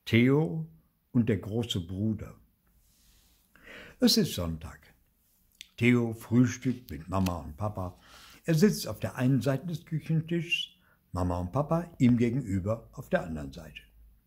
Theo und der große Bruder. Es ist Sonntag. Theo frühstückt mit Mama und Papa. Er sitzt auf der einen Seite des Küchentischs, Mama und Papa ihm gegenüber auf der anderen Seite.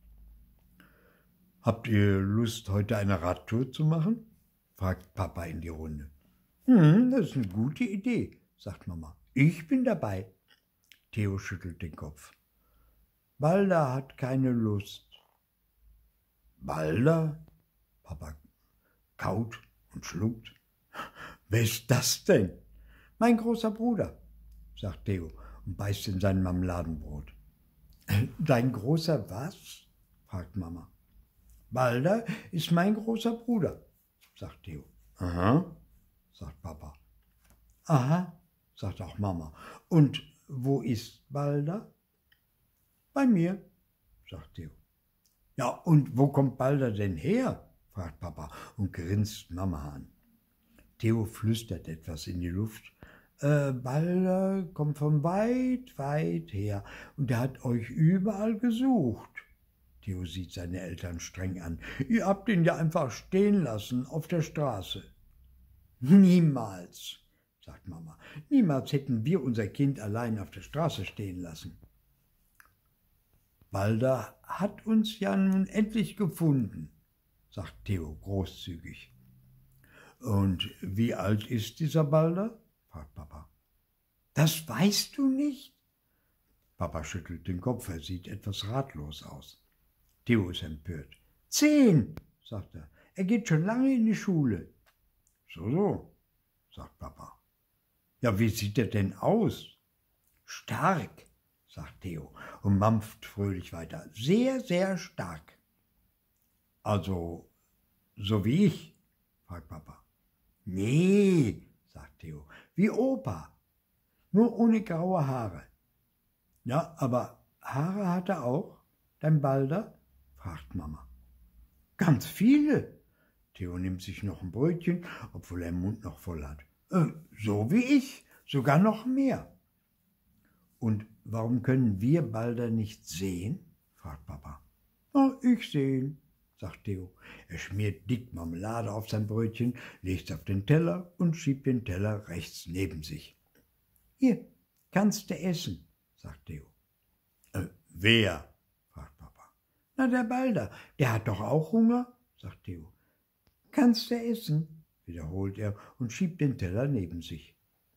»Habt ihr Lust, heute eine Radtour zu machen?« fragt Papa in die Runde. Das ist eine gute Idee«, sagt Mama. »Ich bin dabei.« Theo schüttelt den Kopf. »Balder hat keine Lust.« »Balder?« Papa kaut und schluckt. »Wer ist das denn?« »Mein großer Bruder«, sagt Theo und beißt in sein Marmeladenbrot. »Dein großer was?« fragt Mama. »Balder ist mein großer Bruder«, sagt Theo. »Aha«, sagt Papa. »Aha«, sagt auch Mama. »Und wo ist Balder?« »Bei mir«, sagt Theo. »Ja, und wo kommt Balder denn her?« fragt Papa und grinst Mama an. Theo flüstert etwas in die Luft. »Balder kommt von weit, weit her und er hat euch überall gesucht.« Theo sieht seine Eltern streng an. »Ihr habt ihn ja einfach stehen lassen auf der Straße.« »Niemals«, sagt Mama. »Niemals hätten wir unser Kind allein auf der Straße stehen lassen.« »Balder hat uns ja nun endlich gefunden«, sagt Theo großzügig. »Und wie alt ist dieser Balder?« fragt Papa. »Das weißt du nicht?« Papa schüttelt den Kopf, er sieht etwas ratlos aus. Theo ist empört. 10, sagt er. Er geht schon lange in die Schule. So, sagt Papa. Ja, wie sieht er denn aus? Stark, sagt Theo und mampft fröhlich weiter. Sehr, sehr stark. Also, so wie ich, fragt Papa. Nee, sagt Theo, wie Opa, nur ohne graue Haare. Ja, aber Haare hat er auch, dein Balder? Fragt Mama. Ganz viele. Theo nimmt sich noch ein Brötchen, obwohl er den Mund noch voll hat. So wie ich, sogar noch mehr. Und warum können wir Balder nicht sehen? Fragt Papa. Oh, ich sehen, sagt Theo. Er schmiert dick Marmelade auf sein Brötchen, legt es auf den Teller und schiebt den Teller rechts neben sich. Hier, kannst du essen, sagt Theo. Wer? Fragt Papa. Na, der Balder, der hat doch auch Hunger, sagt Theo. Kannst du essen, wiederholt er und schiebt den Teller neben sich.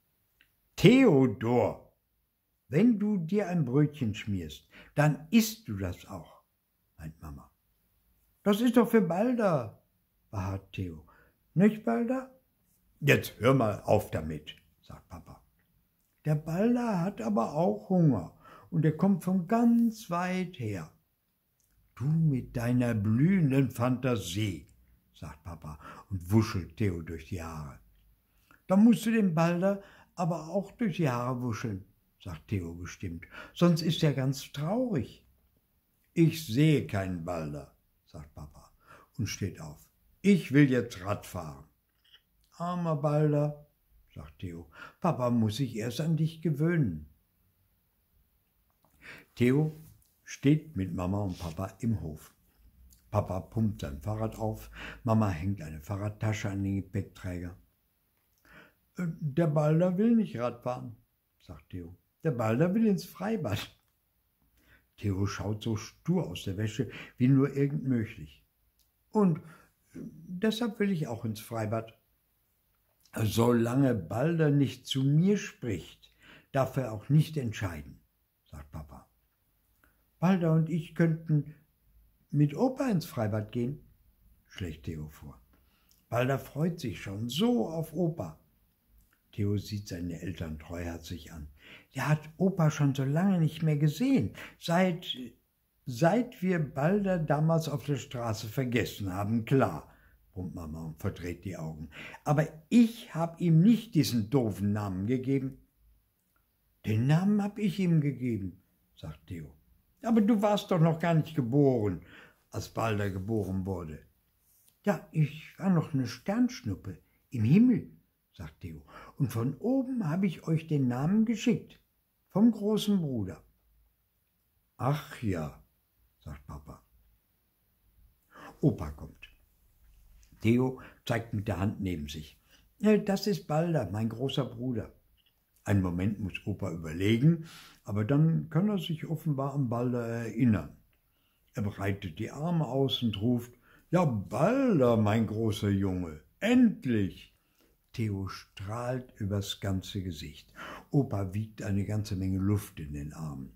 Theodor, wenn du dir ein Brötchen schmierst, dann isst du das auch, meint Mama. Das ist doch für Balder, beharrt Theo. Nicht, Balder? Jetzt hör mal auf damit, sagt Papa. Der Balder hat aber auch Hunger und er kommt von ganz weit her. Du mit deiner blühenden Fantasie, sagt Papa und wuschelt Theo durch die Haare. Da musst du den Balder aber auch durch die Haare wuscheln, sagt Theo bestimmt, sonst ist er ganz traurig. Ich sehe keinen Balder, sagt Papa und steht auf. Ich will jetzt Rad fahren. Armer Balder, sagt Theo, Papa muss sich erst an dich gewöhnen. Theo steht mit Mama und Papa im Hof. Papa pumpt sein Fahrrad auf, Mama hängt eine Fahrradtasche an den Gepäckträger. Der Balder will nicht Radfahren, sagt Theo. Der Balder will ins Freibad. Theo schaut so stur aus der Wäsche wie nur irgend möglich. Und deshalb will ich auch ins Freibad. Solange Balder nicht zu mir spricht, darf er auch nicht entscheiden, sagt Papa. Balder und ich könnten mit Opa ins Freibad gehen, schlägt Theo vor. Balder freut sich schon so auf Opa. Theo sieht seine Eltern treuherzig an. Der hat Opa schon so lange nicht mehr gesehen, seit wir Balder damals auf der Straße vergessen haben, klar, brummt Mama und verdreht die Augen. Aber ich habe ihm nicht diesen doofen Namen gegeben. Den Namen habe ich ihm gegeben, sagt Theo. Aber du warst doch noch gar nicht geboren, als Balder geboren wurde. Ja, ich war noch eine Sternschnuppe im Himmel, sagt Theo. Und von oben habe ich euch den Namen geschickt, vom großen Bruder. Ach ja, sagt Papa. Opa kommt. Theo zeigt mit der Hand neben sich. Das ist Balder, mein großer Bruder. Einen Moment muss Opa überlegen, aber dann kann er sich offenbar an Balder erinnern. Er breitet die Arme aus und ruft, »Ja, Balder, mein großer Junge, endlich!« Theo strahlt übers ganze Gesicht. Opa wiegt eine ganze Menge Luft in den Armen.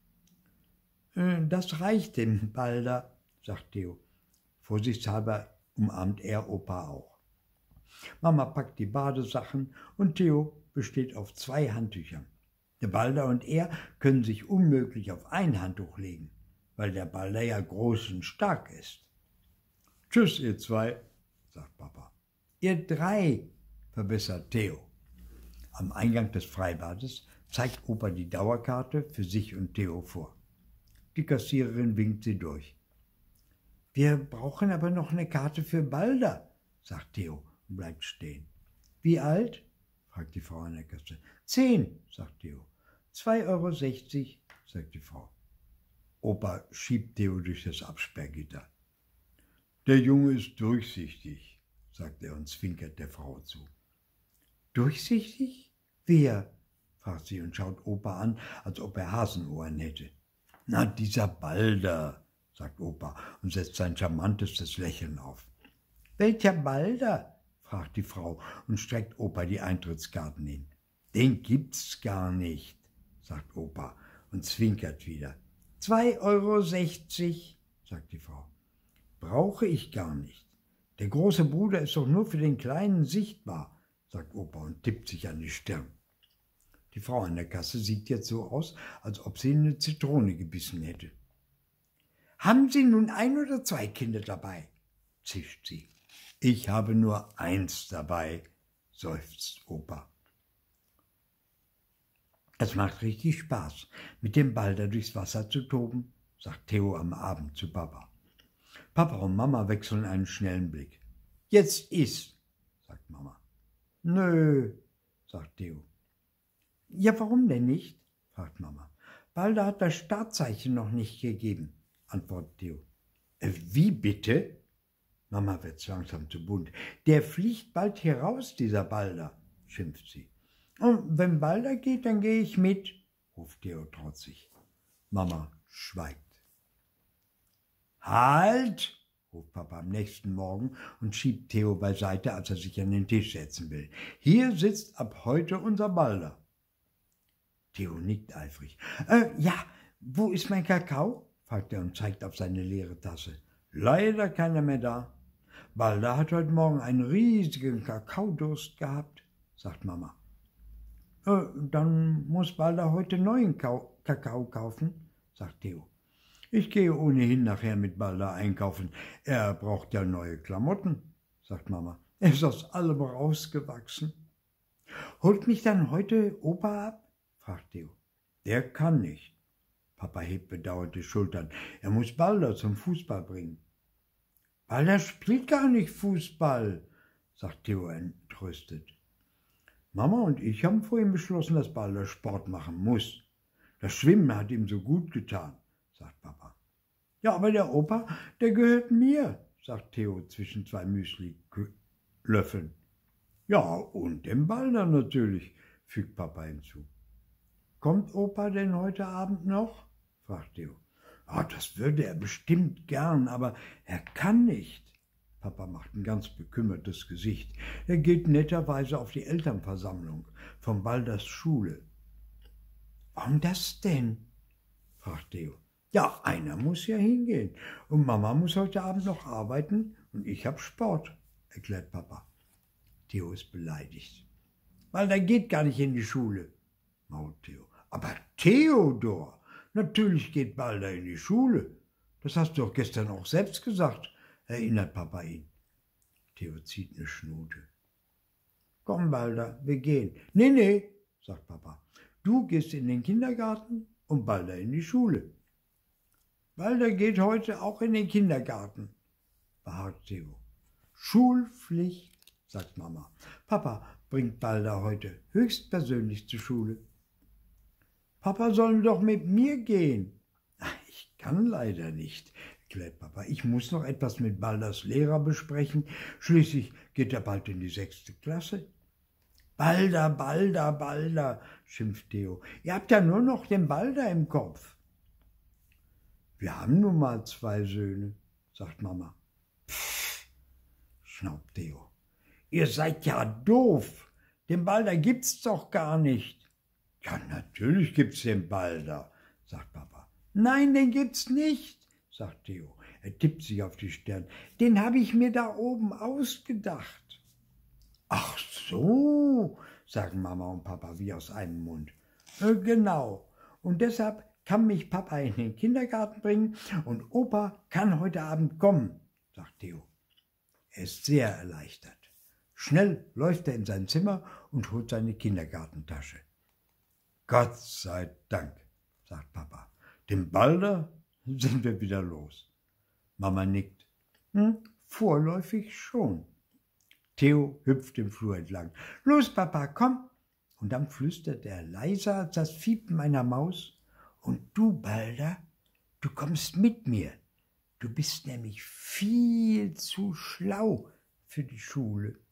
»Das reicht dem Balder«, sagt Theo. Vorsichtshalber umarmt er Opa auch. Mama packt die Badesachen und Theo besteht auf 2 Handtüchern. Der Balder und er können sich unmöglich auf ein Handtuch legen, weil der Balder ja groß und stark ist. »Tschüss, ihr 2«, sagt Papa. »Ihr 3«, verbessert Theo. Am Eingang des Freibades zeigt Opa die Dauerkarte für sich und Theo vor. Die Kassiererin winkt sie durch. »Wir brauchen aber noch eine Karte für Balder«, sagt Theo und bleibt stehen. »Wie alt?«, fragt die Frau an der Kasse. »10«, sagt Theo. »2,60 €, sagt die Frau. Opa schiebt Theo durch das Absperrgitter. »Der Junge ist durchsichtig«, sagt er und zwinkert der Frau zu. »Durchsichtig? Wer?«, fragt sie und schaut Opa an, als ob er Hasenohren hätte. »Na, dieser Balder«, sagt Opa und setzt sein charmantestes Lächeln auf. »Welcher Balder?«, fragt die Frau und streckt Opa die Eintrittskarten hin. »Den gibt's gar nicht«, sagt Opa und zwinkert wieder. »2,60 €, sagt die Frau. »Brauche ich gar nicht. Der große Bruder ist doch nur für den Kleinen sichtbar«, sagt Opa und tippt sich an die Stirn. Die Frau an der Kasse sieht jetzt so aus, als ob sie eine Zitrone gebissen hätte. »Haben Sie nun 1 oder 2 Kinder dabei?«, zischt sie. »Ich habe nur 1 dabei«, seufzt Opa. »Es macht richtig Spaß, mit dem Balder durchs Wasser zu toben«, sagt Theo am Abend zu Papa. Papa und Mama wechseln einen schnellen Blick. »Jetzt iss«, sagt Mama. »Nö«, sagt Theo. »Ja, warum denn nicht?«, fragt Mama. »Balder hat das Startzeichen noch nicht gegeben«, antwortet Theo. »Wie bitte?«, Mama wird langsam zu bunt. »Der fliegt bald hier raus, dieser Balder«, schimpft sie. »Und wenn Balder geht, dann gehe ich mit«, ruft Theo trotzig. Mama schweigt. »Halt«, ruft Papa am nächsten Morgen und schiebt Theo beiseite, als er sich an den Tisch setzen will. »Hier sitzt ab heute unser Balder.« Theo nickt eifrig. »Ja, wo ist mein Kakao?«, fragt er und zeigt auf seine leere Tasse. »Leider keiner mehr da. Balder hat heute Morgen einen riesigen Kakaodurst gehabt«, sagt Mama. »Dann muss Balder heute neuen Kakao kaufen«, sagt Theo. »Ich gehe ohnehin nachher mit Balder einkaufen. Er braucht ja neue Klamotten«, sagt Mama. »Er ist aus allem rausgewachsen.« »Holt mich dann heute Opa ab?«, fragt Theo. »Der kann nicht.« Papa hebt bedauernd die Schultern. »Er muss Balder zum Fußball bringen.« »Balder spielt gar nicht Fußball«, sagt Theo entrüstet. »Mama und ich haben vorhin beschlossen, dass Balder Sport machen muss. Das Schwimmen hat ihm so gut getan«, sagt Papa. »Ja, aber der Opa, der gehört mir«, sagt Theo zwischen 2 Müsli-Löffeln. »Ja, und dem Balder natürlich«, fügt Papa hinzu. »Kommt Opa denn heute Abend noch?«, fragt Theo. Das würde er bestimmt gern, aber er kann nicht.« Papa macht ein ganz bekümmertes Gesicht. Er geht netterweise auf die Elternversammlung von Balders Schule. »Warum das denn?«, fragt Theo. »Ja, einer muss ja hingehen. Und Mama muss heute Abend noch arbeiten und ich habe Sport«, erklärt Papa. Theo ist beleidigt. »Balder geht gar nicht in die Schule«, mault Theo. »Aber Theodor, natürlich geht Balder in die Schule. Das hast du doch gestern auch selbst gesagt«, erinnert Papa ihn. Theo zieht eine Schnute. »Komm, Balder, wir gehen.« »Nee«, sagt Papa. »Du gehst in den Kindergarten und Balder in die Schule.« »Balder geht heute auch in den Kindergarten«, beharrt Theo. »Schulpflicht«, sagt Mama. »Papa bringt Balder heute höchstpersönlich zur Schule.« »Papa soll doch mit mir gehen.« »Ich kann leider nicht«, erklärt Papa. Ich muss noch etwas mit Balders Lehrer besprechen. Schließlich geht er bald in die 6. Klasse. Balder, Balder, Balder, schimpft Theo. Ihr habt ja nur noch den Balder im Kopf. Wir haben nun mal 2 Söhne, sagt Mama. Pff, schnaubt Theo. Ihr seid ja doof. Den Balder gibt's doch gar nicht. Ja, natürlich gibt's den Balder, sagt Papa. Nein, den gibt's nicht, sagt Theo. Er tippt sich auf die Stirn. Den habe ich mir da oben ausgedacht. Ach so, sagen Mama und Papa wie aus einem Mund. Genau. Und deshalb kann mich Papa in den Kindergarten bringen und Opa kann heute Abend kommen, sagt Theo. Er ist sehr erleichtert. Schnell läuft er in sein Zimmer und holt seine Kindergartentasche. Gott sei Dank, sagt Papa. Dem Balder sind wir wieder los. Mama nickt. Vorläufig schon. Theo hüpft im Flur entlang. Los, Papa, komm! Und dann flüstert er leiser als das Fiepen einer Maus. Und du, Balder, du kommst mit mir. Du bist nämlich viel zu schlau für die Schule.